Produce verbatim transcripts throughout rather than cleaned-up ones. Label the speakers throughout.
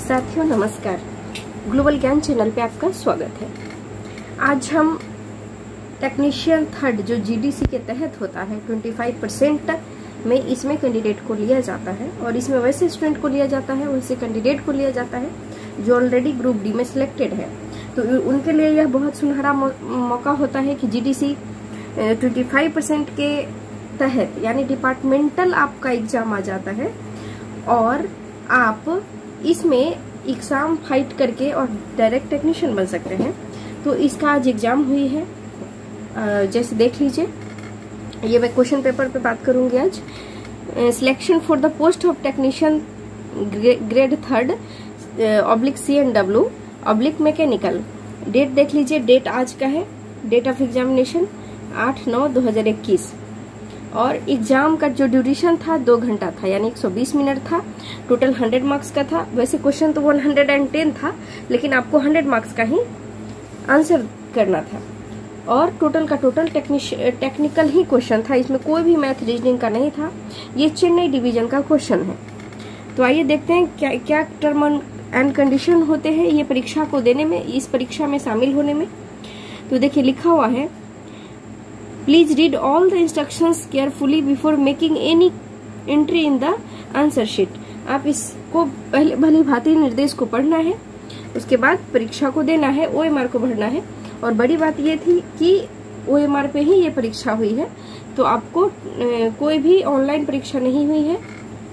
Speaker 1: साथियों नमस्कार, ग्लोबल ज्ञान चैनल पे आपका स्वागत है। आज हम टेक्नीशियन थर्ड जो जीडीसी के तहत होता है पच्चीस परसेंट में इसमें कैंडिडेट को लिया जाता है और इसमें वैसे स्टूडेंट को लिया जाता है, वैसे कैंडिडेट को लिया जाता है जो ऑलरेडी ग्रुप डी में सिलेक्टेड है। तो उनके लिए यह बहुत सुनहरा मौका होता है कि जीडीसी पच्चीस परसेंट के तहत यानी डिपार्टमेंटल आपका एग्जाम आ जाता है और आप इसमें एग्जाम फाइट करके और डायरेक्ट टेक्नीशियन बन सकते हैं। तो इसका आज एग्जाम हुई है, जैसे देख लीजिए। ये मैं क्वेश्चन पेपर पे बात करूंगी आज। Selection for the post of technician grade third oblique C and W oblique mechanical. Date देख लीजिए, डेट आज का है। डेट ऑफ एग्जामिनेशन आठ नौ दो हजार इक्कीस और एग्जाम का जो ड्यूरेशन था दो घंटा था, यानी एक सौ बीस मिनट था। टोटल सौ मार्क्स का था। वैसे क्वेश्चन तो एक सौ दस था, लेकिन आपको सौ मार्क्स का ही आंसर करना था और टोटल का टोटल टेक्निकल ही क्वेश्चन था। इसमें कोई भी मैथ रीजनिंग का नहीं था। ये चेन्नई डिवीजन का क्वेश्चन है। तो आइए देखते हैं क्या क्या टर्म एंड कंडीशन होते हैं ये परीक्षा को देने में, इस परीक्षा में शामिल होने में। तो देखिए लिखा हुआ है, please read all the instructions carefully before making any entry in the answer sheet. आप इसको पहले भली भांति निर्देश को पढ़ना है, उसके बाद परीक्षा को देना है, ओएमआर को भरना है। और बड़ी बात ये थी कि ओएमआर पे ही ये परीक्षा हुई है, तो आपको कोई भी ऑनलाइन परीक्षा नहीं हुई है।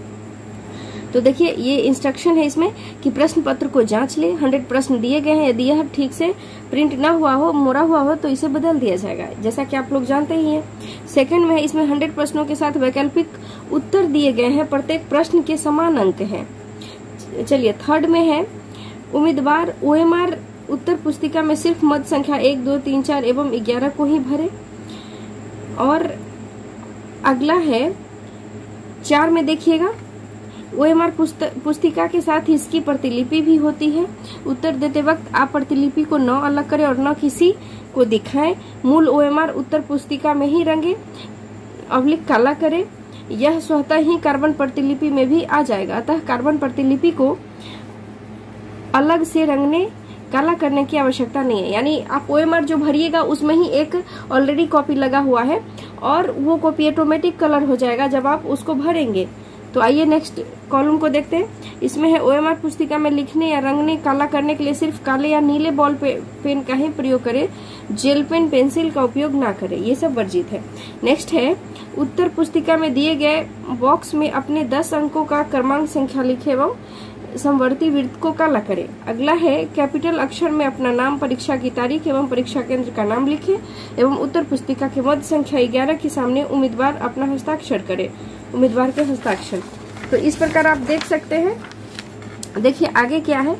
Speaker 1: तो देखिए ये इंस्ट्रक्शन है इसमें कि प्रश्न पत्र को जांच ले। हंड्रेड प्रश्न दिए गए हैं, यदि यह ठीक से प्रिंट ना हुआ हो, मोड़ा हुआ हो, तो इसे बदल दिया जाएगा, जैसा कि आप लोग जानते ही हैं। सेकंड में है, इसमें हंड्रेड प्रश्नों के साथ वैकल्पिक उत्तर दिए गए हैं, प्रत्येक प्रश्न के समान अंक हैं। चलिए थर्ड में है, उम्मीदवार ओएमआर उत्तर पुस्तिका में सिर्फ मद संख्या एक दो तीन चार एवं ग्यारह को ही भरे। और अगला है चार में देखिएगा, ओएमआर पुस्तिका के साथ इसकी प्रतिलिपि भी होती है। उत्तर देते वक्त आप प्रतिलिपि को न अलग करें और न किसी को दिखाएं। मूल ओएमआर उत्तर पुस्तिका में ही रंगे, अवलिक काला करें। यह स्वतः ही कार्बन प्रतिलिपि में भी आ जाएगा, अतः कार्बन प्रतिलिपि को अलग से रंगने काला करने की आवश्यकता नहीं है। यानी आप ओएमआर जो भरिएगा उसमें ही एक ऑलरेडी कॉपी लगा हुआ है और वो कॉपी ऑटोमेटिक कलर हो जाएगा जब आप उसको भरेंगे। तो आइए नेक्स्ट कॉलम को देखते हैं। इसमें है, ओएमआर पुस्तिका में लिखने या रंगने काला करने के लिए सिर्फ काले या नीले बॉल पे, पेन का ही प्रयोग करें, जेल पेन पेंसिल का उपयोग ना करें, ये सब वर्जित है। नेक्स्ट है, उत्तर पुस्तिका में दिए गए बॉक्स में अपने दस अंकों का क्रमांक संख्या लिखे एवं समवर्ती वृत्त को काला करें। अगला है, कैपिटल अक्षर में अपना नाम, परीक्षा की तारीख एवं परीक्षा केंद्र का नाम लिखे एवं उत्तर पुस्तिका के मध्य संख्या ग्यारह के सामने उम्मीदवार अपना हस्ताक्षर करे, उम्मीदवार के हस्ताक्षर। तो इस प्रकार आप देख सकते हैं। देखिए आगे क्या है,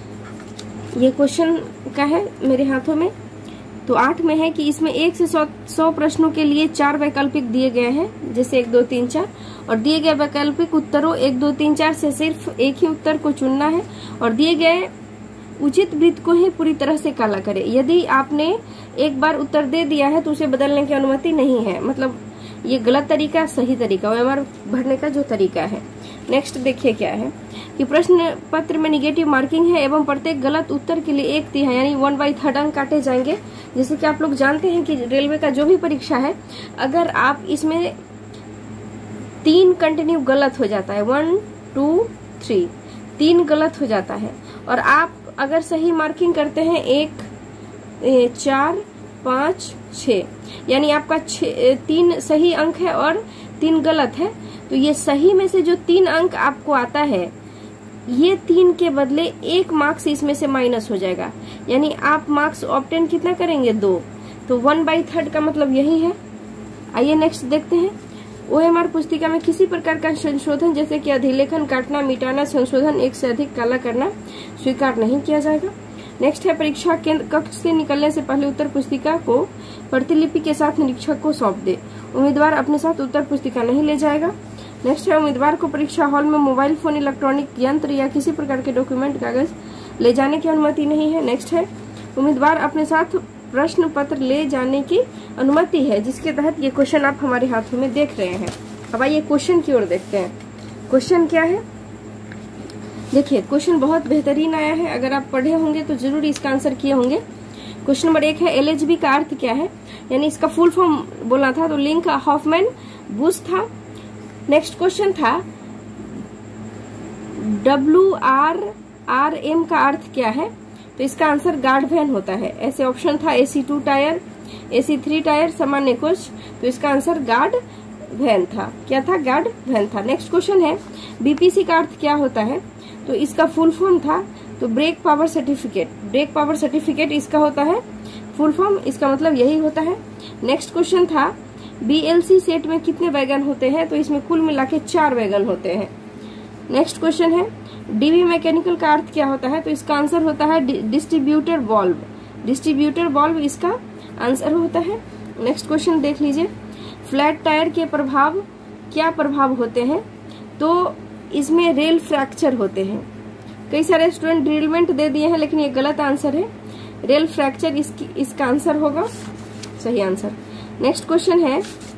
Speaker 1: ये क्वेश्चन का है मेरे हाथों में। तो आठ में है कि इसमें एक से सौ सौ प्रश्नों के लिए चार वैकल्पिक दिए गए हैं, जैसे एक दो तीन चार, और दिए गए वैकल्पिक उत्तरों एक दो तीन चार से सिर्फ एक ही उत्तर को चुनना है और दिए गए उचित वृत्त को ही पूरी तरह से काला करें। यदि आपने एक बार उत्तर दे दिया है तो उसे बदलने की अनुमति नहीं है। मतलब ये गलत तरीका, सही तरीका, ओएमआर भरने का जो तरीका है। नेक्स्ट देखिए क्या है कि प्रश्न पत्र में निगेटिव मार्किंग है एवं प्रत्येक गलत उत्तर के लिए एक तिहाई यानी वन बाई थर्ड अंक काटे जाएंगे। जैसे कि आप लोग जानते हैं कि रेलवे का जो भी परीक्षा है, अगर आप इसमें तीन कंटिन्यू गलत हो जाता है, वन टू थ्री, तीन गलत हो जाता है और आप अगर सही मार्किंग करते हैं एक चार पाँच छः, यानी आपका तीन सही अंक है और तीन गलत है, तो ये सही में से जो तीन अंक आपको आता है, ये तीन के बदले एक मार्क्स इसमें से माइनस हो जाएगा। यानी आप मार्क्स ऑब्टेन कितना करेंगे, दो। तो वन बाई थर्ड का मतलब यही है। आइए नेक्स्ट देखते हैं। ओएमआर पुस्तिका में किसी प्रकार का संशोधन जैसे कि अधिलेखन, काटना, मिटाना, संशोधन, एक से अधिक काला करना स्वीकार नहीं किया जाएगा। नेक्स्ट है, परीक्षा केंद्र कक्ष से निकलने से पहले उत्तर पुस्तिका को प्रतिलिपि के साथ निरीक्षक को सौंप दे। उम्मीदवार अपने साथ उत्तर पुस्तिका नहीं ले जाएगा। नेक्स्ट है, उम्मीदवार को परीक्षा हॉल में मोबाइल फोन, इलेक्ट्रॉनिक यंत्र या किसी प्रकार के डॉक्यूमेंट कागज ले जाने की अनुमति नहीं है। नेक्स्ट है, उम्मीदवार अपने साथ प्रश्न पत्र ले जाने की अनुमति है, जिसके तहत ये क्वेश्चन आप हमारे हाथों में देख रहे हैं। अब आइए क्वेश्चन की ओर देखते हैं। क्वेश्चन क्या है, देखिए क्वेश्चन बहुत बेहतरीन आया है, अगर आप पढ़े होंगे तो जरूर इसका आंसर किए होंगे। क्वेश्चन नंबर एक है एलएचबी का अर्थ क्या है, यानी इसका फुल फॉर्म बोला था तो लिंक हॉफमैन बुश था। नेक्स्ट क्वेश्चन था डब्ल्यू आर आर एम का अर्थ क्या है, तो इसका आंसर गार्ड वैन होता है। ऐसे ऑप्शन था AC two tier, AC three tier, सामान्य कोच, तो इसका आंसर गार्ड वैन था। क्या था? गार्ड वैन था। नेक्स्ट क्वेश्चन है बीपीसी का अर्थ क्या होता है, तो इसका फुल फॉर्म था तो brake power certificate, brake power certificate इसका होता है फुल फॉर्म, इसका मतलब यही होता है। नेक्स्ट क्वेश्चन था बीएलसी सेट में कितने वैगन होते हैं, तो इसमें कुल मिला के चार वैगन होते हैं। नेक्स्ट क्वेश्चन है डीवी मैकेनिकल का अर्थ क्या होता है, तो इसका आंसर होता है डिस्ट्रीब्यूटर वाल्व, डिस्ट्रीब्यूटर वाल्व इसका आंसर होता है। नेक्स्ट क्वेश्चन देख लीजिए फ्लैट टायर के प्रभाव क्या प्रभाव होते हैं, तो इसमें रेल फ्रैक्चर होते हैं। कई सारे स्टूडेंट ड्रिलमेंट दे दिए हैं लेकिन ये गलत आंसर है, रेल फ्रैक्चर इसकी इसका आंसर होगा सही आंसर। नेक्स्ट क्वेश्चन है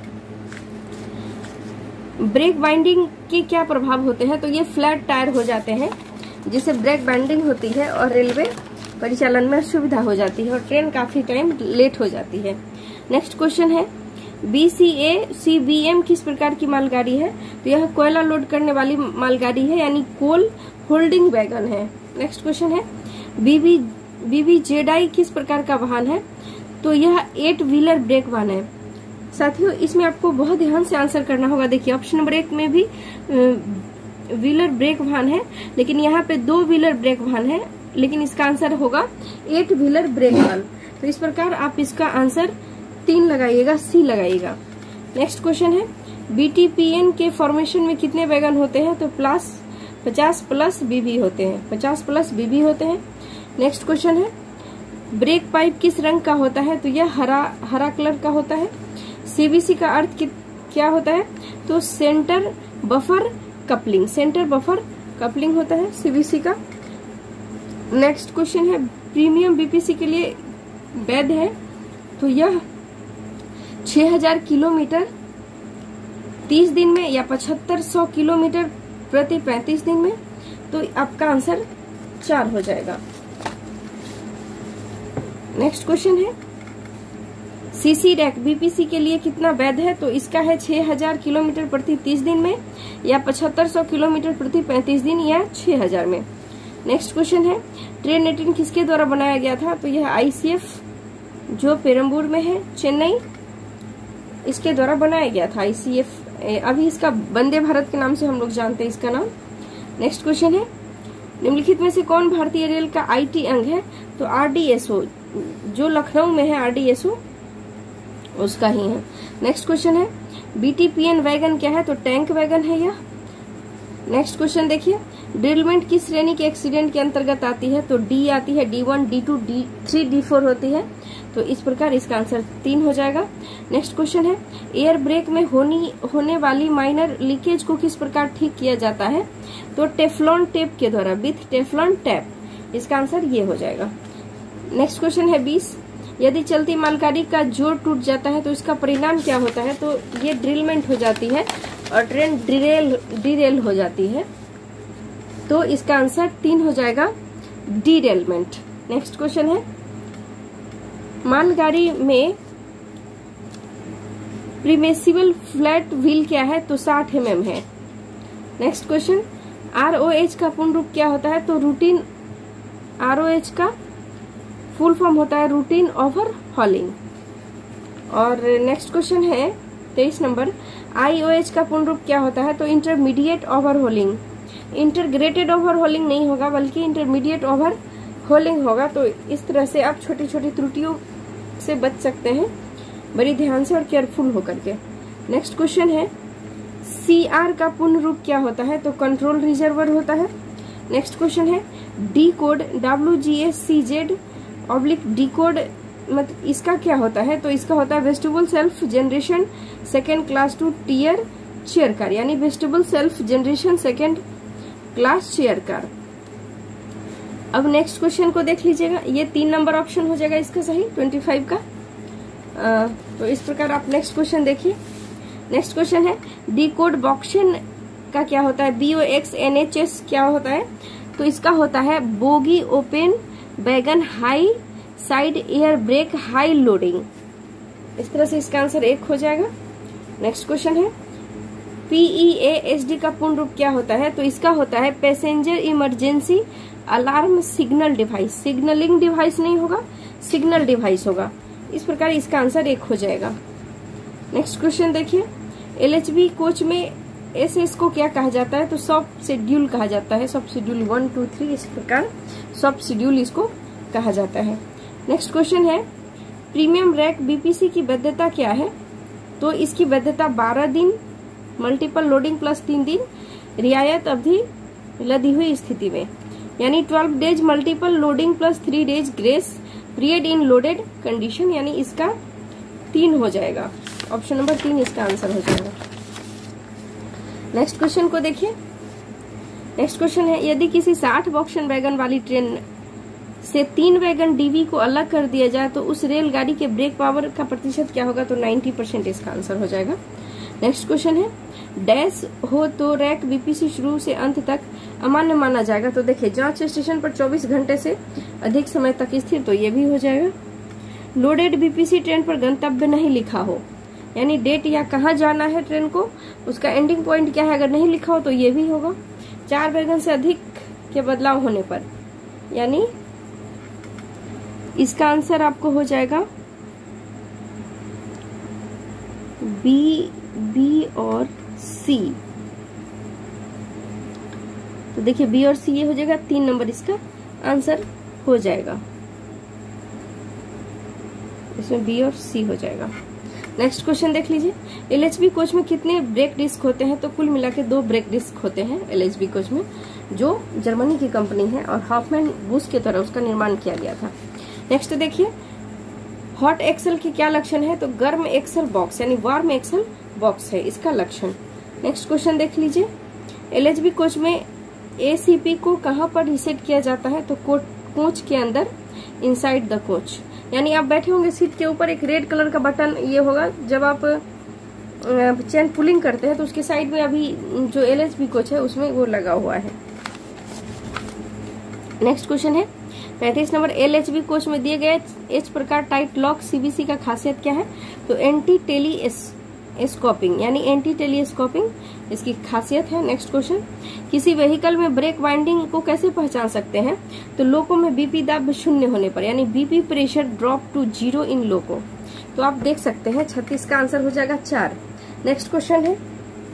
Speaker 1: ब्रेक बाइंडिंग के क्या प्रभाव होते हैं, तो ये फ्लैट टायर हो जाते हैं जिससे ब्रेक बाइंडिंग होती है और रेलवे परिचालन में सुविधा हो जाती है और ट्रेन काफी टाइम लेट हो जाती है। नेक्स्ट क्वेश्चन है बीसीए सीबीएम किस प्रकार की मालगाड़ी है, तो यह कोयला लोड करने वाली मालगाड़ी है यानी कोल होल्डिंग वैगन है। नेक्स्ट क्वेश्चन है बीबी बीबी जेडाई किस प्रकार का वाहन है, तो यह एट व्हीलर ब्रेक वाहन है। साथियों इसमें आपको बहुत ध्यान से आंसर करना होगा। देखिए ऑप्शन नंबर एक में भी व्हीलर ब्रेक वाहन है लेकिन यहाँ पे दो व्हीलर ब्रेक वाहन है, लेकिन इसका आंसर होगा एट व्हीलर ब्रेक वाहन। तो इस प्रकार आप इसका आंसर तीन लगाइएगा, सी लगाइएगा। नेक्स्ट क्वेश्चन है बीटीपीएन के फॉर्मेशन में कितने वैगन होते हैं, तो प्लस पचास प्लस बीबी होते हैं, पचास प्लस बीबी होते हैं। नेक्स्ट क्वेश्चन है ब्रेक पाइप किस रंग का होता है, तो यह हरा हरा कलर का होता है। सीबीसी का अर्थ क्या होता है, तो centre buffer coupling, centre buffer coupling होता है सीबीसी का। नेक्स्ट क्वेश्चन है प्रीमियम बीपीसी के लिए वैध है, तो यह छह हज़ार किलोमीटर तीस दिन में या पचहत्तर सौ किलोमीटर प्रति पैंतीस दिन में, तो आपका आंसर चार हो जाएगा। नेक्स्ट क्वेश्चन है सीसी रैक बीपीसी के लिए कितना वैध है, तो इसका है छह हज़ार किलोमीटर प्रति तीस दिन में या पचहत्तर सौ किलोमीटर प्रति पैंतीस दिन या छह हज़ार में। नेक्स्ट क्वेश्चन है ट्रेन एटीन किसके द्वारा बनाया गया था, तो यह आईसीएफ जो पेरम्बूर में है चेन्नई, इसके द्वारा बनाया गया था आईसीएफ। अभी इसका वंदे भारत के नाम से हम लोग जानते हैं इसका नाम। नेक्स्ट क्वेश्चन है निम्नलिखित में से कौन भारतीय रेल का आईटी अंग है, तो आरडीएसओ जो लखनऊ में है आरडीएसओ उसका ही है। नेक्स्ट क्वेश्चन है बीटीपीएन वैगन क्या है, तो टैंक वैगन है यह। नेक्स्ट क्वेश्चन देखिए ड्रिलमेंट किस श्रेणी के एक्सीडेंट के अंतर्गत आती है, तो डी आती है, D one D two D three D four होती है, तो इस प्रकार इसका आंसर तीन हो जाएगा। नेक्स्ट क्वेश्चन है एयर ब्रेक में होनी होने वाली माइनर लीकेज को किस प्रकार ठीक किया जाता है, तो टेफ्लॉन टेप के द्वारा, विथ टेफ्लॉन टेप, इसका आंसर ये हो जाएगा। नेक्स्ट क्वेश्चन है बीस यदि चलती मालगाड़ी का जोड़ टूट जाता है तो इसका परिणाम क्या होता है, तो ये ड्रिलमेंट हो जाती है और ट्रेन डिरेल डिरेल हो जाती है, तो इसका आंसर तीन हो जाएगा डिरेलमेंट। नेक्स्ट क्वेश्चन है मालगाड़ी में प्रीमेसिबल फ्लैट व्हील क्या है, तो साठ एम एम है। नेक्स्ट क्वेश्चन आरओएच का पूर्ण रूप क्या होता है, तो रूटीन, आरओएच का फुल फॉर्म होता है रूटीन ओवर हॉलिंग। और नेक्स्ट क्वेश्चन है तेईस नंबर आईओएच का पूर्ण रूप क्या होता है, तो intermediate overhauling, integrated overhauling नहीं होगा बल्कि इंटरमीडिएट ओवर होलिंग होगा। तो इस तरह से आप छोटी छोटी त्रुटियों से बच सकते हैं बड़ी ध्यान से और केयरफुल होकर के। नेक्स्ट क्वेश्चन है सीआर का पूर्ण रूप क्या होता है, तो कंट्रोल रिजर्वर होता है। नेक्स्ट क्वेश्चन है D code, W G S C Z oblique D code, मतलब इसका क्या होता है, तो इसका होता है vestibule self generation second class two tier chair car, यानी vestibule self generation second class chair car. अब नेक्स्ट क्वेश्चन को देख लीजिएगा, ये तीन नंबर ऑप्शन हो जाएगा इसका सही पच्चीस का। आ, तो इस प्रकार आप नेक्स्ट क्वेश्चन देखिए। नेक्स्ट क्वेश्चन है डी कोड बॉक्सन का क्या होता है, B O X N H S क्या होता है, तो इसका होता है bogie open wagon high side air brake high loading. इस तरह से इसका आंसर एक हो जाएगा। नेक्स्ट क्वेश्चन है पीईएएसडी का पूर्ण रूप क्या होता है? तो इसका होता है passenger emergency alarm signal device. Signalling device नहीं होगा, सिग्नल डिवाइस होगा। इस प्रकार इसका आंसर एक हो जाएगा। नेक्स्ट क्वेश्चन देखिए, एलएचबी कोच में एसएस को क्या कहा जाता है? तो सब शेड्यूल कहा जाता है। सब शेड्यूल वन टू थ्री इस प्रकार सब शेड्यूल इसको कहा जाता है। नेक्स्ट क्वेश्चन है प्रीमियम रैक बीपीसी की वैधता क्या है? तो इसकी वैधता बारह दिन, मल्टीपल लोडिंग प्लस तीन दिन, रियायत अवधि लदी हुई स्थिति में, यानी twelve days multiple loading plus three days grace period in loaded condition, यानी इसका तीन हो जाएगा। ऑप्शन नंबर तीन इसका आंसर हो जाएगा। नेक्स्ट क्वेश्चन को देखिए। नेक्स्ट क्वेश्चन है यदि किसी साठ बॉक्सन वैगन वाली ट्रेन से तीन वैगन डीवी को अलग कर दिया जाए तो उस रेलगाड़ी के ब्रेक पावर का प्रतिशत क्या होगा? तो नब्बे परसेंट इसका आंसर हो जाएगा। नेक्स्ट क्वेश्चन है डैश हो तो रैक बीपीसी शुरू से अंत तक अमान्य माना जाएगा। तो देखिए जांच स्टेशन पर चौबीस घंटे से अधिक समय तक स्थिर, तो ये भी हो जाएगा। लोडेड बीपीसी ट्रेन पर गंतव्य नहीं लिखा हो, यानी डेट या कहाँ जाना है ट्रेन को, उसका एंडिंग पॉइंट क्या है, अगर नहीं लिखा हो तो ये भी होगा। चार वैगन से अधिक के बदलाव होने पर, यानी इसका आंसर आपको हो जाएगा बी, बी और सी। तो देखिए बी और सी ये हो जाएगा, तीन नंबर इसका आंसर हो जाएगा। इसमें बी और सी हो जाएगा। नेक्स्ट क्वेश्चन देख लीजिए, एलएचबी कोच में कितने ब्रेक डिस्क होते हैं? तो कुल मिला के दो ब्रेक डिस्क होते हैं एलएचबी कोच में, जो जर्मनी की कंपनी है और हॉफमैन बुश के तरह उसका निर्माण किया गया था। नेक्स्ट देखिए हॉट एक्सल के क्या लक्षण है? तो गर्म एक्सल बॉक्स, यानी वार्म एक्सल बॉक्स है इसका लक्षण। नेक्स्ट क्वेश्चन देख लीजिए, एलएचबी कोच में एसीपी को कहां पर रीसेट किया जाता है? तो कोच के अंदर, इनसाइड द कोच, यानी आप बैठे होंगे सीट के ऊपर, एक रेड कलर का बटन ये होगा, जब आप चेन पुलिंग करते हैं तो उसके साइड में अभी जो एलएचबी कोच है उसमें वो लगा हुआ है। नेक्स्ट क्वेश्चन है पैंतीस नंबर, एलएचबी कोच में दिए गए एच प्रकार टाइट लॉक सीबीसी का खासियत क्या है? तो एंटी टेलीस्कोपिंग, यानी एंटी टेलीस्कोपिंग इसकी खासियत है। नेक्स्ट क्वेश्चन, किसी व्हीकल में ब्रेक वाइंडिंग को कैसे पहचान सकते हैं? तो लोको में बीपी दाब शून्य होने पर, यानी BP pressure drop to zero in loco. तो आप देख सकते हैं छत्तीस का आंसर हो जाएगा चार। नेक्स्ट क्वेश्चन है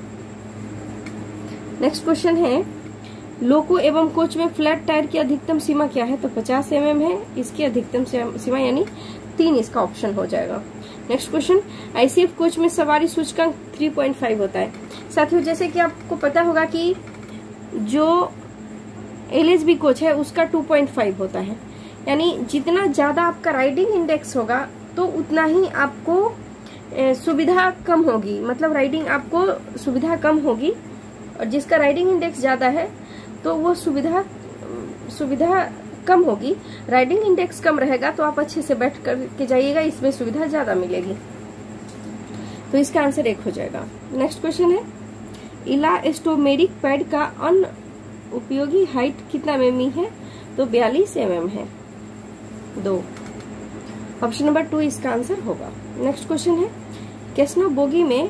Speaker 1: नेक्स्ट क्वेश्चन है लोको एवं कोच में फ्लैट टायर की अधिकतम सीमा क्या है? तो पचास एम एम है इसकी अधिकतम सीमा, यानी तीन इसका ऑप्शन हो जाएगा। नेक्स्ट क्वेश्चन, आईसीएफ कोच में सवारी सूचकांक तीन पॉइंट पाँच होता है। साथियों जैसे कि आपको पता होगा कि जो एलएचबी कोच है उसका दो पॉइंट पाँच होता है, यानी जितना ज्यादा आपका राइडिंग इंडेक्स होगा तो उतना ही आपको सुविधा कम होगी, मतलब राइडिंग आपको सुविधा कम होगी, और जिसका राइडिंग इंडेक्स ज्यादा है तो वो सुविधा सुविधा कम होगी। राइडिंग इंडेक्स कम रहेगा तो आप अच्छे से बैठ करके जाइएगा, इसमें सुविधा ज्यादा मिलेगी। तो इसका आंसर एक हो जाएगा। नेक्स्ट क्वेश्चन है इलास्टोमेरिक पैड का अन उपयोगी हाइट कितना एमएम है? तो बयालीस एमएम है, दो। ऑप्शन नंबर टू इसका आंसर होगा। नेक्स्ट क्वेश्चन है कैसनो बोगी में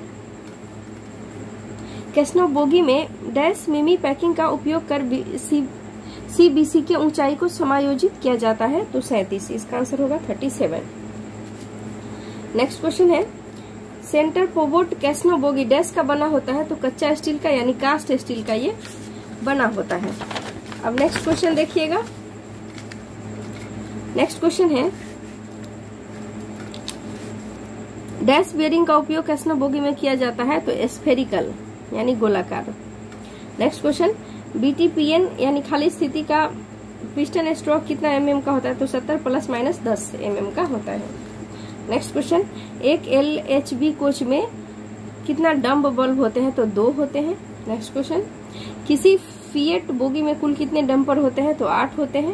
Speaker 1: कैसनो बोगी में डैश मिमी पैकिंग का उपयोग कर सी सीबीसी के ऊंचाई को समायोजित किया जाता है? तो सैंतीस, इसका आंसर होगा सैंतीस। नेक्स्ट क्वेश्चन है centre pivot Casnub bogie dash का बना होता है? तो कच्चा स्टील का, यानी कास्ट स्टील का ये बना होता है। अब नेक्स्ट क्वेश्चन देखिएगा। नेक्स्ट क्वेश्चन है डैश बियरिंग का उपयोग कैसनो बोगी में किया जाता है? तो स्फेरिकल, यानी गोलाकार। नेक्स्ट क्वेश्चन, बीटीपीएन यानी खाली स्थिति का पिस्टन स्ट्रोक कितना एमएम का होता है? तो सत्तर प्लस माइनस दस एमएम का होता है। नेक्स्ट क्वेश्चन, एक एलएचबी कोच में कितना डम्ब बल्ब होते हैं? तो दो होते हैं। नेक्स्ट क्वेश्चन, किसी फिएट बोगी में कुल कितने डंपर होते हैं? तो आठ होते हैं।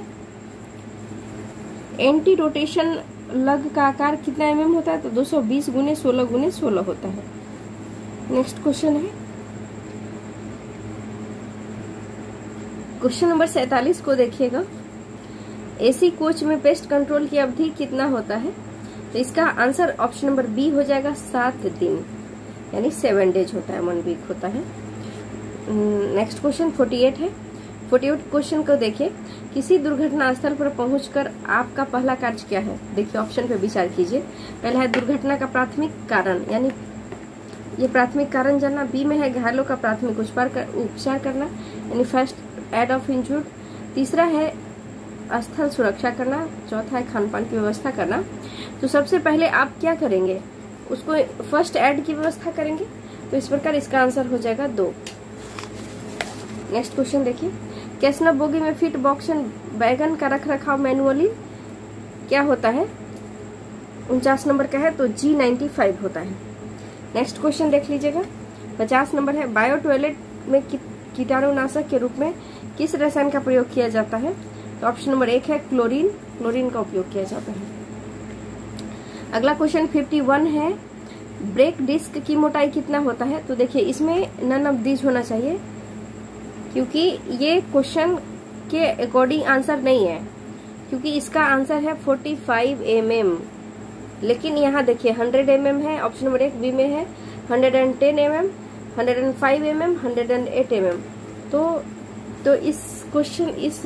Speaker 1: एंटी रोटेशन लग का आकार कितना एमएम होता है? तो दो सौ बीस गुने सोलह गुने सोलह होता है। नेक्स्ट क्वेश्चन है क्वेश्चन नंबर सैतालीस को देखिएगा, एसी कोच में पेस्ट कंट्रोल की अवधि कितना होता है? तो इसका आंसर ऑप्शन नंबर बी हो जाएगा, सात दिन, यानी सेवन डेज होता है, वन वीक होता है। नेक्स्ट क्वेश्चन अड़तालीस है। अड़तालीस क्वेश्चन को देखिए, किसी दुर्घटना स्थल पर पहुंचकर आपका पहला कार्य क्या है? देखिए ऑप्शन पे विचार कीजिए। पहला है दुर्घटना का प्राथमिक कारण, यानी ये प्राथमिक कारण जानना। बी में है घायलों का प्राथमिक उपचार कर, उपचार करना, यानी फर्स्ट एड ऑफ इंजर्ड। तीसरा है स्थल सुरक्षा करना। चौथा है खान पान की व्यवस्था करना। तो सबसे पहले आप क्या करेंगे? उसको फर्स्ट एड की व्यवस्था करेंगे। तो इस प्रकार इसका आंसर हो जाएगा दो। नेक्स्ट क्वेश्चन देखिए, कैसनव बोगी में फिट बॉक्स एंड बैगन का रख रखाव मैनुअली क्या होता है? उनचास नंबर का है तो जी नाइन्टी फाइव होता है। नेक्स्ट क्वेश्चन देख लीजिएगा, पचास नंबर है, बायो टॉयलेट में कीटाणुनाशक के रूप में किस रसायन का प्रयोग किया जाता है? तो ऑप्शन नंबर एक है क्लोरीन, क्लोरीन का उपयोग किया जाता है। अगला क्वेश्चन इक्यावन है, ब्रेक डिस्क की मोटाई कितना होता है? तो देखिए इसमें नन ऑफ दीज होना चाहिए, क्योंकि ये क्वेश्चन के अकॉर्डिंग आंसर नहीं है, क्योंकि इसका आंसर है पैंतालीस एम एम, लेकिन यहाँ देखिए हंड्रेड एम एम है, ऑप्शन नंबर एक बी में है hundred ten M M, hundred five M M, hundred eight M M. तो तो इस क्वेश्चन इस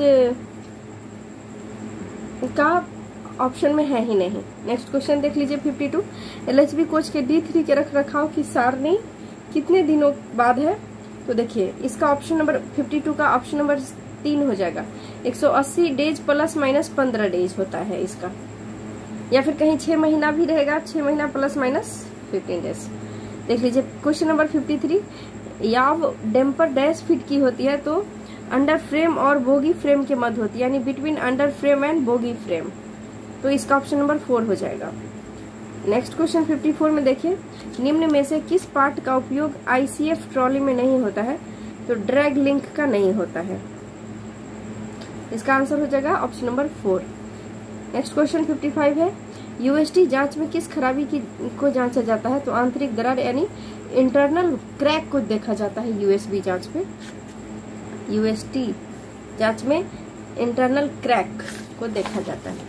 Speaker 1: का ऑप्शन में है ही नहीं। नेक्स्ट क्वेश्चन देख लीजिए बावन, एलएचबी कोच के डी थ्री के रख रखाव की सारणी कितने दिनों बाद है? तो देखिए इसका ऑप्शन नंबर बावन का ऑप्शन नंबर तीन हो जाएगा, एक सौ अस्सी डेज प्लस माइनस पंद्रह डेज होता है इसका, या फिर कहीं छह महीना भी रहेगा, छह महीना प्लस माइनस फिफ्टीन डेज। देख लीजिए क्वेश्चन नंबर तिरेपन, याव डेम्पर डैश फिट की होती है? तो अंडर फ्रेम और बोगी फ्रेम के मध्य होती है, यानी between under frame and bogie frame. तो इसका ऑप्शन नंबर फोर हो जाएगा। नेक्स्ट क्वेश्चन चौवन में देखिए, निम्न में से किस पार्ट का उपयोग आईसीएफ ट्रॉली में नहीं होता है? तो ड्रैग लिंक का नहीं होता है। इसका आंसर हो जाएगा option number four. Next question पचपन है, यूएसटी जांच में किस खराबी की को जांचा जाता है? तो आंतरिक दरार यानी इंटरनल क्रैक को देखा जाता है यूएसबी जांच में। यूएसटी जांच में इंटरनल क्रैक को देखा जाता है।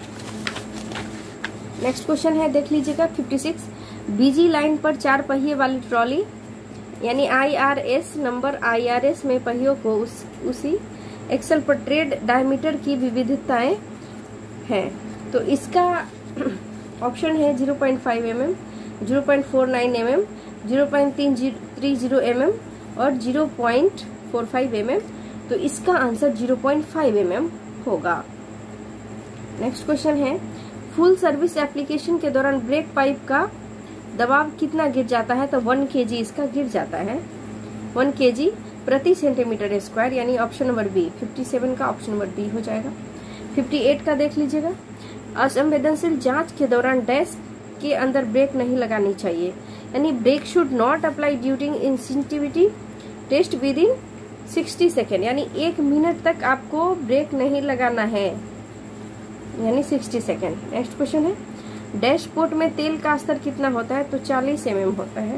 Speaker 1: नेक्स्ट क्वेश्चन है, देख लीजिएगा छप्पन, बीजी लाइन पर चार पहिए वाली ट्रॉली यानी आईआरएस नंबर आईआरएस में पहियों को उस, उसी एक्सल पर ट्रेड डायमीटर की विविधताएं हैं। तो इसका ऑप्शन है zero point five M M, zero point four nine M M, zero point three zero M M और zero point four five M M. तो इसका answer zero point five M M होगा। नेक्स्ट क्वेश्चन है, full service application के दौरान break pipe का दबाव कितना गिर जाता है? तो वन केजी इसका गिर जाता है, वन केजी प्रति सेंटीमीटर स्क्वायर, यानी ऑप्शन नंबर बी। सत्तावन का ऑप्शन नंबर बी हो जाएगा। अट्ठावन का देख लीजिएगा, असंवेदनशील जांच के दौरान डैश के अंदर ब्रेक नहीं लगानी चाहिए, यानी brake should not apply during insensitivity test within sixty second, यानी एक मिनट तक आपको ब्रेक नहीं लगाना है, यानी सिक्सटी सेकेंड। नेक्स्ट क्वेश्चन है, डैशबोर्ड में तेल का स्तर कितना होता है? तो चालीस एम एम होता है।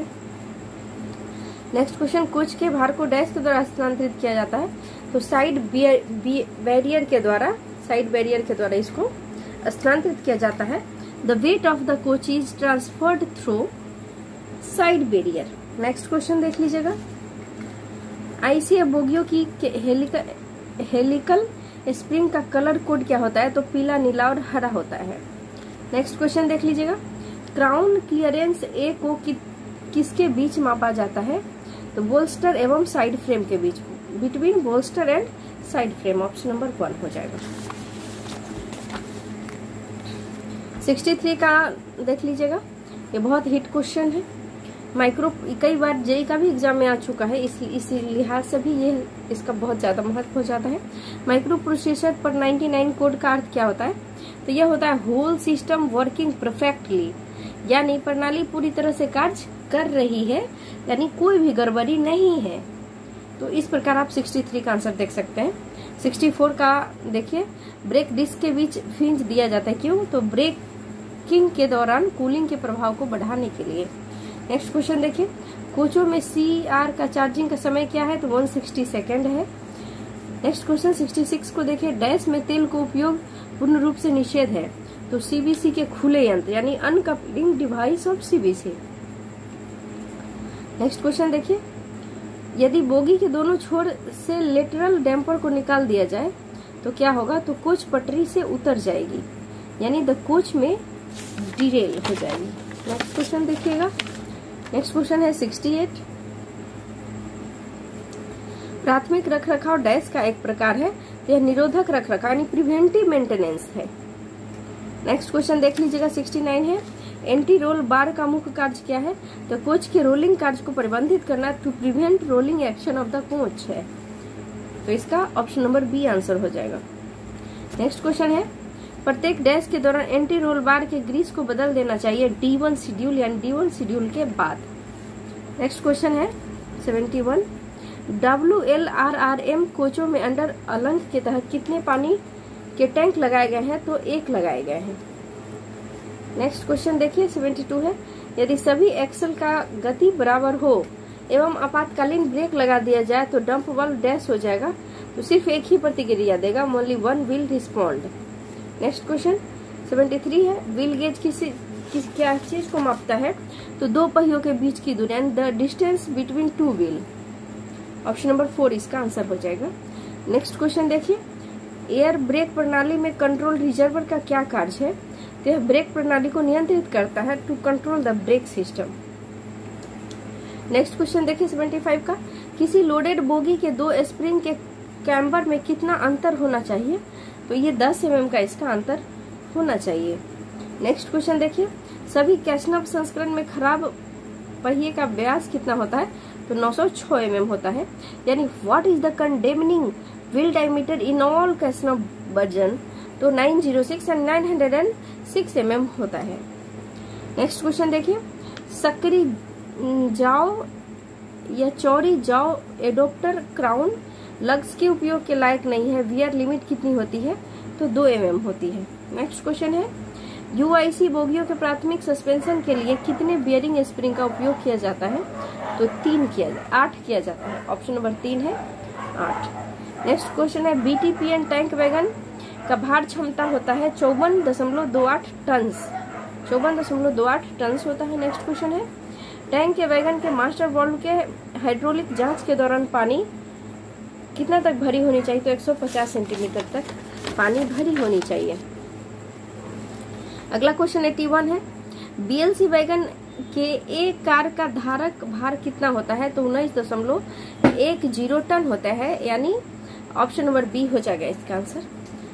Speaker 1: नेक्स्ट क्वेश्चन, कोच के भार को डैश के द्वारा स्थानांतरित किया जाता है? तो साइड बैरियर के द्वारा, साइड बैरियर के द्वारा इसको स्थानांतरित किया जाता है। The weight of the coach is transferred through side barrier. Next question देख लीजिएगा, आईसीएफ बोगियों की हेलिकल हेलिकल स्प्रिंग का कलर कोड क्या होता है? तो पीला, नीला और हरा होता है। नेक्स्ट क्वेश्चन देख लीजिएगा, क्राउन क्लियरेंस ए को कि, किसके बीच मापा जाता है? तो बोल्स्टर एवं साइड फ्रेम के बीच, between bolster and side frame, option number one हो जाएगा। तिरसठ का देख लीजिएगा, ये बहुत हिट क्वेश्चन है, माइक्रो कई बार जेई का भी एग्जाम में आ चुका है, इस इसी लिहाज से भी ये इसका बहुत ज्यादा महत्व हो जाता है। माइक्रो प्रोसेसर पर निन्यानवे कोड का अर्थ क्या होता है? तो यह होता है होल सिस्टम वर्किंग परफेक्टली, यानी प्रणाली पूरी तरह से कार्य कर रही है, यानी कोई भी गड़बड़ी नहीं है। तो इस प्रकार आप तिरसठ का आंसर देख सकते हैं। चौंसठ का देखिए, ब्रेक डिस्क के बीच फिंज दिया जाता है, क्यों? तो ब्रेकिंग के दौरान कूलिंग के प्रभाव को बढ़ाने के लिए। नेक्स्ट क्वेश्चन देखिए, कोचों में सी आर का चार्जिंग का समय क्या है? तो एक सौ साठ सेकेंड है। नेक्स्ट क्वेश्चन सिक्सटी सिक्स को देखिए, डैश में तेल को उपयोग पूर्ण रूप से निषेध है, तो सीबीसी के खुले यंत्र यानी uncoupling device of CBC. Next question देखिए, यदि बोगी के दोनों छोर से लेटरल डैम्पर को निकाल दिया जाए तो क्या होगा, तो कोच पटरी से उतर जाएगी यानी द कोच में डिरेल हो जाएगी। नेक्स्ट क्वेश्चन देखिएगा, नेक्स्ट क्वेश्चन है सिक्सटी एट। प्राथमिक रखरखाव डैश का एक प्रकार है, यह निरोधक रखरखाव यानी प्रिवेंटिव मेंटेनेंस है। नेक्स्ट क्वेश्चन देख लीजिएगा, सिक्सटी नाइन है, एंटी रोल बार का मुख्य कार्य क्या है, तो कोच के रोलिंग कार्य को प्रतिबंधित करना to prevent rolling action of the coach है, तो इसका ऑप्शन नंबर बी आंसर हो जाएगा। नेक्स्ट क्वेश्चन है, प्रत्येक डैश के दौरान एंटी रोल बार के ग्रीस को बदल देना चाहिए डी वन शेड्यूल यानी डी वन शेड्यूल के बाद। नेक्स्ट क्वेश्चन है seventy one, W L R R M कोचों में अंडर अलंग के तहत कितने पानी के टैंक लगाए गए हैं, तो एक लगाए गए हैं। नेक्स्ट क्वेश्चन देखिए सेवेंटी टू है, यदि सभी एक्सल का गति बराबर हो एवं आपातकालीन ब्रेक लगा दिया जाए तो डंप वाल्व डैश हो जाएगा, तो सिर्फ एक ही प्रतिक्रिया देगा, only one will respond. Next question seventy three है, व्हील गेज किसी किस क्या चीज को मापता है, तो दो पहियों के बीच की दूरी and the distance between two wheel, option number four इसका आंसर हो जाएगा। नेक्स्ट क्वेश्चन देखिए, एयर ब्रेक प्रणाली में कंट्रोल रिजर्वर का क्या कार्य है, तो यह ब्रेक प्रणाली को नियंत्रित करता है to control the brake system. Next question देखिए सेवेंटी फाइव का, किसी लोडेड बोगी के दो स्प्रिंग के कैम्बर में कितना अंतर होना चाहिए, तो ये दस एम एम का इसका अंतर होना चाहिए। नेक्स्ट क्वेश्चन देखिए, सभी कैशनव संस्करण में खराब पहिए का व्यास कितना होता है, तो नौ सौ छह एम एम होता है, यानी what is the condemning wheel diameter in all Casnub version, तो nine zero six and nine hundred six M M होता है। नेक्स्ट क्वेश्चन देखिए, सकरी जाओ या चौड़ी जाओ एडोप्टर क्राउन लग्स के उपयोग के लायक नहीं है, वियर लिमिट कितनी होती है, तो दो एम एम होती है। नेक्स्ट क्वेश्चन है, यूआईसी बोगियों के प्राथमिक सस्पेंशन के लिए कितने बियरिंग स्प्रिंग का उपयोग किया जाता है, तो तीन किया आठ किया जाता है, ऑप्शन नंबर तीन है आठ। नेक्स्ट क्वेश्चन है, बीटीपीएन टैंक वैगन का भार क्षमता होता है चौवन दशमलव दो आठ टन चौवन दशमलव दो आठ टन होता है। नेक्स्ट क्वेश्चन है, टैंक के वैगन के मास्टर वाल्व के हाइड्रोलिक जांच के दौरान पानी कितना तक भरी होनी चाहिए, तो एक सौ पचास सेंटीमीटर तक पानी भरी होनी चाहिए। अगला क्वेश्चन इक्यासी है, बीएलसी वैगन के एक कार का धारक भार कितना होता है, तो उन्नीस दशमलव एक जीरो टन होता है, यानी ऑप्शन नंबर बी हो जाएगा इसका आंसर।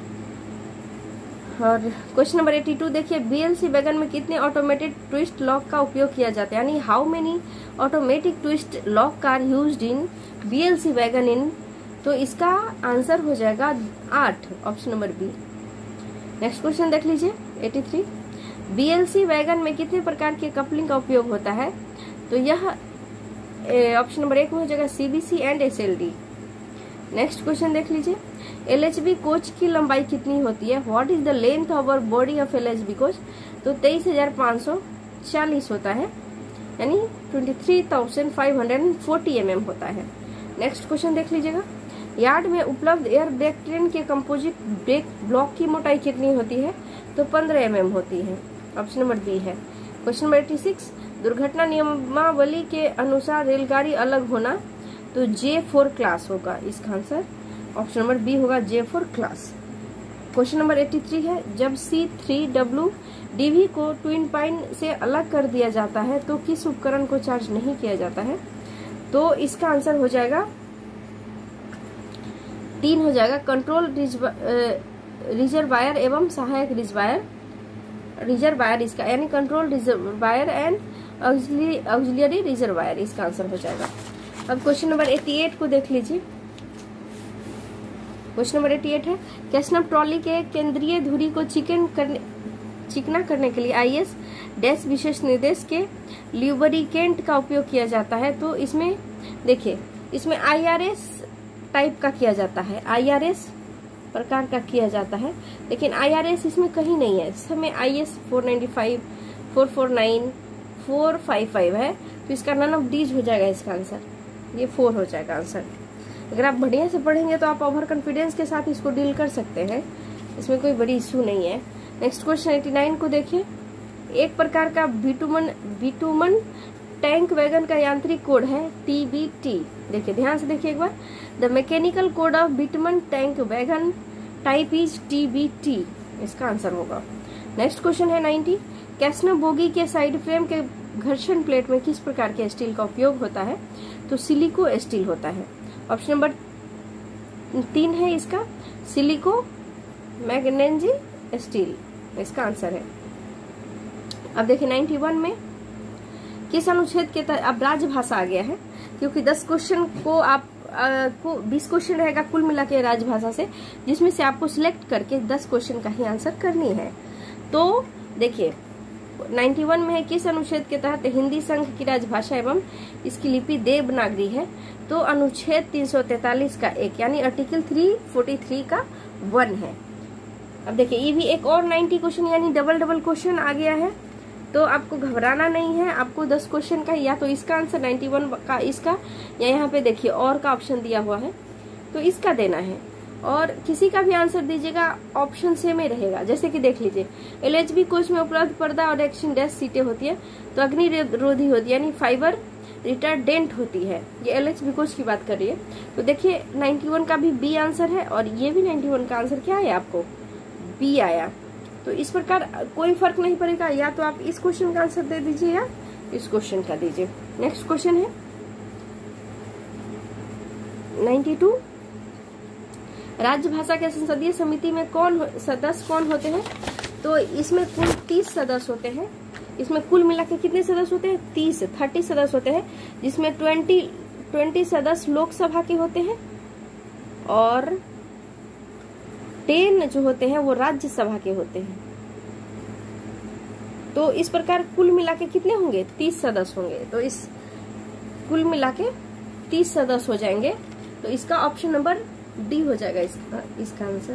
Speaker 1: और क्वेश्चन नंबर बयासी देखिए, बीएलसी वैगन में कितने ऑटोमेटेड ट्विस्ट लॉक का उपयोग किया जाता है, यानी how many automatic twist lock are used in BLC wagon in, तो इसका आंसर हो जाएगा आठ, option number B. Next question देख लीजिए तिरासी, बीएलसी वैगन में कितने प्रकार के कपलिंग का उपयोग होता है, तो यह ऑप्शन नंबर एक में हो जाएगा CBC and SLD. Next question देख लीजिए, एलएचबी कोच की लंबाई कितनी होती है, what is the length of our body of LHB coach, तो तेईस हजार पाँच सौ चालीस होता है, यानी twenty three thousand five hundred forty M M होता है। नेक्स्ट क्वेश्चन देख लीजिएगा, यार्ड में उपलब्ध एयर ब्रेक ट्रेन के कंपोजिट ब्रेक ब्लॉक की मोटाई कितनी होती है, तो पंद्रह एम एम होती है, ऑप्शन नंबर बी है। क्वेश्चन नंबर छियासी, दुर्घटना नियमावली के अनुसार रेलगाड़ी अलग होना, तो जे फोर क्लास होगा इसका आंसर, ऑप्शन नंबर बी होगा J four class. Question number तिरासी है, जब सी थ्री डब्ल्यू डीवी को ट्विन पाइन से अलग कर दिया जाता है तो किस उपकरण को चार्ज नहीं किया जाता है, तो इसका आंसर हो जाएगा तीन हो जाएगा, कंट्रोल रिजर्वायर एवं सहायक रिजर्वायर रिजर्वायर इसका, यानी control reservoir and auxiliary reservoir इसका आंसर हो जाएगा। अब क्वेश्चन नंबर अठासी को देख लीजिए। क्वेश्चन नंबर अठासी है, कैशनव ट्रॉली के केंद्रीय धुरी को चिकन करने चिकना करने के लिए आईएस डैश विशेष निर्देश के ल्यूब्रिकेंट का उपयोग किया जाता है, तो इसमें देखिए इसमें आईआरएस टाइप का किया जाता है, आईआरएस प्रकार का किया जाता है, लेकिन आईआरएस इसमें कहीं नहीं है, इस समय IS four ninety five, four four nine, four five five है, तो इसका नन ऑफ दीज हो जाएगा इसका आंसर, ये फोर हो जाएगा आंसर। अगर आप बढ़िया से पढ़ेंगे तो आप ओवर कॉन्फिडेंस के साथ इसको डील कर सकते हैं, इसमें कोई बड़ी इशू नहीं है। नेक्स्ट क्वेश्चन एटी नाइन को देखिए। एक प्रकार का बिटुमन बिटुमन टैंक वैगन का यांत्रिक कोड है टी बी टी। देखिए ध्यान से देखिए एक बार, the mechanical code of bitumen tank wagon type is T B T, इसका आंसर होगा। नेक्स्ट क्वेश्चन है नाइनटी। कैसनो बोगी के साइड फ्रेम के घर्षण प्लेट में किस प्रकार के स्टील का उपयोग होता है? तो सिलिको स्टील होता है। ऑप्शन नंबर तीन है इसका सिलिको मैग्नेजी स्टील, इसका आंसर है। अब देखिए नाइन्टी वन में किस अनुच्छेद के तहत, अब राजभाषा आ गया है क्योंकि दस क्वेश्चन को आप आ, को बीस क्वेश्चन रहेगा कुल मिला के राजभाषा से, जिसमें से आपको सिलेक्ट करके दस क्वेश्चन का ही आंसर करनी है। तो देखिए नाइन्टी वन में है किस अनुच्छेद के तहत हिंदी संघ की राजभाषा एवं इसकी लिपि देवनागरी है? तो अनुच्छेद तीन सौ तैतालीस का एक यानी आर्टिकल तीन सौ तैंतालीस का वन है। अब देखिए ये भी एक और नाइन्टी क्वेश्चन यानी डबल डबल क्वेश्चन आ गया है, तो आपको घबराना नहीं है। आपको दस क्वेश्चन का या तो इसका आंसर नाइन्टी वन का इसका, या यहाँ पे देखिए और का ऑप्शन दिया हुआ है तो इसका देना है, और किसी का भी आंसर दीजिएगा ऑप्शन से में रहेगा। जैसे कि देख लीजिए एलएचबी कोच में उपलब्ध पर्दा और एक्शन डैश सीटें होती है तो अग्निरोधी होती है यानी फाइबर रिटार्डेंट होती है। ये एलएचबी कोच की बात कर रही है। तो देखिए नाइन्टी वन का भी बी आंसर है और ये भी नाइन्टी वन का आंसर क्या आया आपको? बी आया। तो इस प्रकार कोई फर्क नहीं पड़ेगा, या तो आप इस क्वेश्चन का आंसर दे दीजिए या इस क्वेश्चन का दीजिए। नेक्स्ट क्वेश्चन है नाइन्टी टू। राजभाषा के संसदीय समिति में कौन सदस्य कौन होते हैं? तो इसमें कुल तीस सदस्य होते हैं। इसमें कुल मिला के कितने सदस्य होते हैं? तीस थर्टी सदस्य होते हैं, जिसमें ट्वेंटी ट्वेंटी सदस्य लोकसभा के होते हैं और टेन जो होते हैं वो राज्यसभा के होते हैं। तो इस प्रकार कुल मिला के कितने होंगे? तीस सदस्य होंगे। तो इस कुल मिला के तीस सदस्य हो जाएंगे। तो इसका ऑप्शन नंबर डी हो जाएगा इसका इसका आंसर।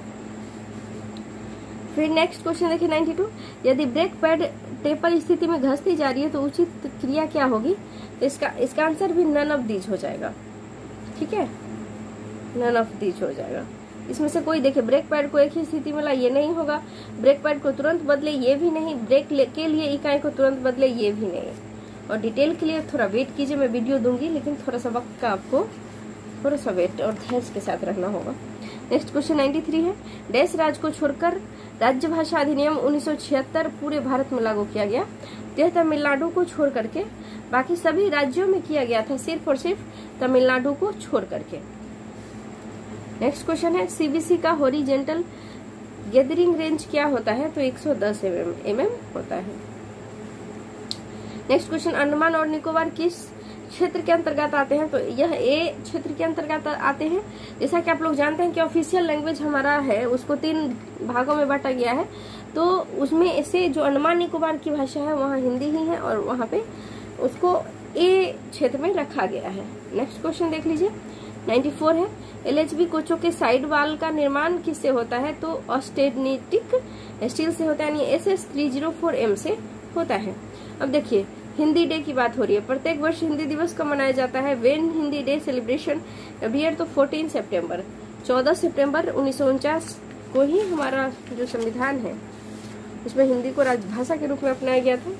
Speaker 1: फिर नेक्स्ट क्वेश्चन देखिए नाइन्टी टू। यदि ब्रेक पैड टेपर स्थिति में घसती जा रही है तो उचित क्रिया क्या होगी? तो इसका इसका आंसर भी नन ऑफ दीज हो जाएगा। ठीक है, नन ऑफ दीज हो जाएगा। इसमें से कोई देखिए ब्रेक पैड को एक ही स्थिति में ला ये नहीं होगा, ब्रेक पैड को तुरंत बदले ये भी नहीं, ब्रेक के लिए इकाई को तुरंत बदले ये भी नहीं। और डिटेल के लिए थोड़ा वेट कीजिए, मैं वीडियो दूंगी लेकिन थोड़ा सा वक्त का आपको थोड़ा सा वेट और धैर्य के साथ रहना होगा। नेक्स्ट क्वेश्चन नाइन्टी थ्री है। डैश राज्य को छोड़कर राज्य भाषा अधिनियम उन्नीस सौ छिहत्तर पूरे भारत में लागू किया गया। यह तमिलनाडु को छोड़ करके बाकी सभी राज्यों में किया गया था, सिर्फ और सिर्फ तमिलनाडु को छोड़ करके। नेक्स्ट क्वेश्चन है सीबीसी का हॉरिजॉन्टल गैदरिंग रेंज क्या होता है? तो एक सौ दस एम एम होता है। नेक्स्ट क्वेश्चन अंडमान और निकोबार किस क्षेत्र के अंतर्गत आते हैं? तो यह ए क्षेत्र के अंतर्गत आते हैं। जैसा कि आप लोग जानते हैं कि ऑफिशियल लैंग्वेज हमारा है उसको तीन भागों में बांटा गया है, तो उसमें से जो अंडमान निकोबार की भाषा है वहाँ हिंदी ही है और वहाँ पे उसको ए क्षेत्र में रखा गया है। नेक्स्ट क्वेश्चन देख लीजिए नाइन्टी फोर है। एलएचबी कोचों के साइड वाल का निर्माण किससे होता है? तो ऑस्टेनिटिक स्टील से होता है यानी S S three zero four M से होता है। अब देखिए हिंदी डे की बात हो रही है। प्रत्येक वर्ष हिंदी दिवस कब मनाया जाता है? When Hindi day celebration every तो फोर्टीन सितंबर चौदह सितंबर उन्नीस सौ उनचास को ही हमारा जो संविधान है उसमें हिंदी को राजभाषा के रूप में अपनाया गया था।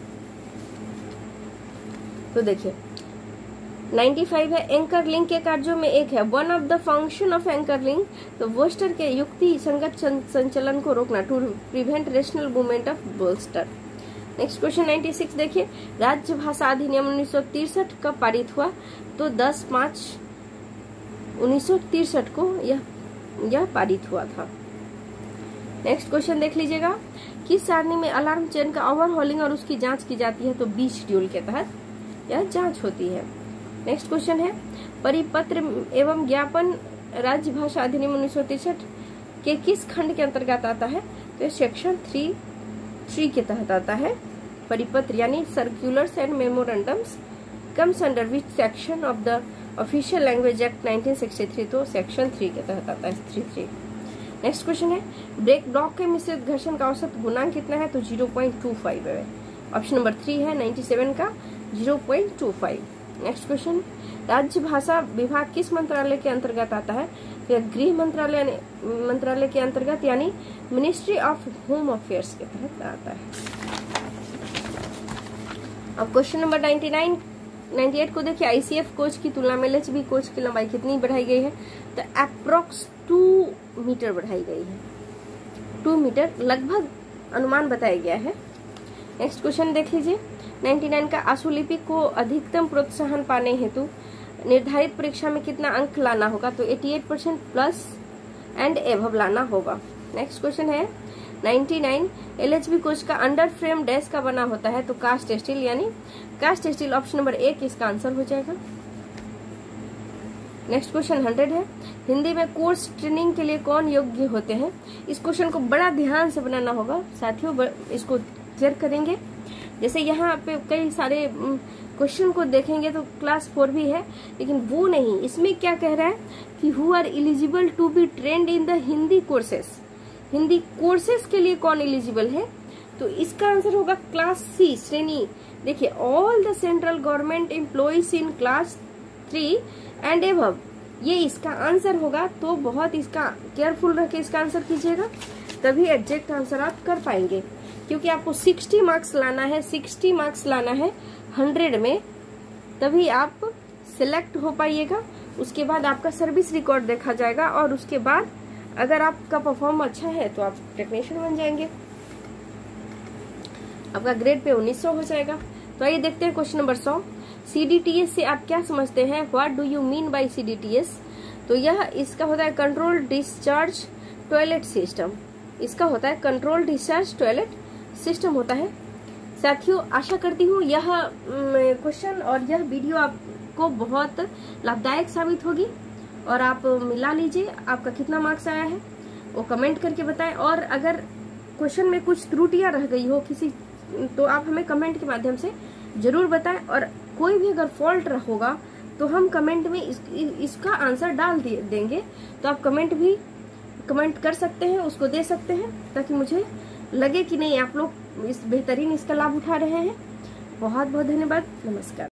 Speaker 1: तो देखिए नाइन्टी फाइव है। एंकर लिंक के कार्यों में एक है one of the function of anchor link, तो बोस्टर के युक्ति संगत संचलन को रोकना, to prevent rational movement of booster. Next question ninety six देखिए। राज्य भाषा अधिनियम उन्नीस सौ तिरसठ कब पारित हुआ? तो दस पाँच उन्नीस सौ तिरसठ को यह यह पारित हुआ था। नेक्स्ट क्वेश्चन देख लीजिएगा। किस सारणी में अलार्म चेन का ओवरहॉलिंग और उसकी जांच की जाती है? तो बी शेड्यूल के तहत यह जांच होती है। नेक्स्ट क्वेश्चन है परिपत्र एवं ज्ञापन राज्य भाषा अधिनियम उन्नीस सौ तिरसठ के किस खंड के अंतर्गत आता है? तो सेक्शन थ्री थ्री के तहत आता है। परिपत्र यानी circulars and memorandums comes under which section of the official language act nineteen sixty three, तो सेक्शन थ्री के तहत आता है थ्री थ्री। नेक्स्ट क्वेश्चन है ब्रेक ब्लॉक के मिश्रित घर्षण का औसत गुणांक कितना है? तो जीरो पॉइंट टू फाइव है। ऑप्शन नंबर थ्री है नाइन्टी सेवन का zero point two five. Next question, राज्य भाषा विभाग किस मंत्रालय के अंतर्गत आता है? तो गृह मंत्रालय मंत्रालय के अंतर्गत यानी मिनिस्ट्री ऑफ होम अफेयर्स के तहत आता है। अब question number ninety nine ninety eight को देखिए, आईसीएफ कोच की तुलना में एलएचबी कोच की लंबाई कितनी बढ़ाई गई है? तो अप्रोक्स टू मीटर बढ़ाई गई है, टू मीटर लगभग अनुमान बताया गया है। नेक्स्ट क्वेश्चन देख लीजिए, नाइन्टी नाइन का आशुलिपि को अधिकतम प्रोत्साहन पाने हेतु निर्धारित परीक्षा में कितना अंक लाना होगा? तो अठासी परसेंट प्लस एंड एभव लाना होगा। नेक्स्ट क्वेश्चन है नाइन्टी नाइन, एलएचबी कोच का अंडर फ्रेम डैश का बना होता है? तो कास्ट स्टील यानी कास्ट स्टील ऑप्शन नंबर एक इसका आंसर हो जाएगा। नेक्स्ट क्वेश्चन हंड्रेड है, हिंदी में कोर्स ट्रेनिंग के लिए कौन योग्य होते हैं? इस क्वेश्चन को बड़ा ध्यान से बनाना होगा साथियों, इसको क्लियर करेंगे। जैसे यहाँ पे कई सारे क्वेश्चन को देखेंगे तो क्लास फोर भी है, लेकिन वो नहीं, इसमें क्या कह रहा है कि who are eligible to be trained in the Hindi courses, Hindi courses के लिए कौन एलिजिबल है? तो इसका आंसर होगा क्लास सी श्रेणी। देखिए, all the central government employees in class three and above, ये इसका आंसर होगा। तो बहुत इसका केयरफुल रह के इसका आंसर कीजिएगा, तभी एग्जैक्ट आंसर आप कर पाएंगे, क्योंकि आपको साठ मार्क्स लाना है, साठ मार्क्स लाना है हंड्रेड में, तभी आप सिलेक्ट हो पाइएगा। उसके बाद आपका सर्विस रिकॉर्ड देखा जाएगा और उसके बाद अगर आपका परफॉर्म अच्छा है तो आप टेक्नीशियन बन जाएंगे, आपका ग्रेड पे उन्नीस सौ हो जाएगा। तो आइए देखते हैं क्वेश्चन नंबर सौ, सीडीटीएस से आप क्या समझते हैं? What do you mean by CDTS? तो यह इसका होता है कंट्रोल डिस्चार्ज टॉयलेट सिस्टम, इसका होता है कंट्रोल डिस्चार्ज टॉयलेट सिस्टम होता है। साथियों, आशा करती हूँ यह क्वेश्चन और यह वीडियो आपको बहुत लाभदायक साबित होगी, और आप मिला लीजिए आपका कितना मार्क्स आया है वो कमेंट करके बताएं। और अगर क्वेश्चन में कुछ त्रुटियां रह गई हो किसी, तो आप हमें कमेंट के माध्यम से जरूर बताएं, और कोई भी अगर फॉल्ट होगा तो हम कमेंट में इस, इसका आंसर डाल देंगे। तो आप कमेंट भी कमेंट कर सकते हैं, उसको दे सकते हैं, ताकि मुझे लगे कि नहीं आप लोग इस बेहतरीन इसका लाभ उठा रहे हैं। बहुत बहुत धन्यवाद, नमस्कार।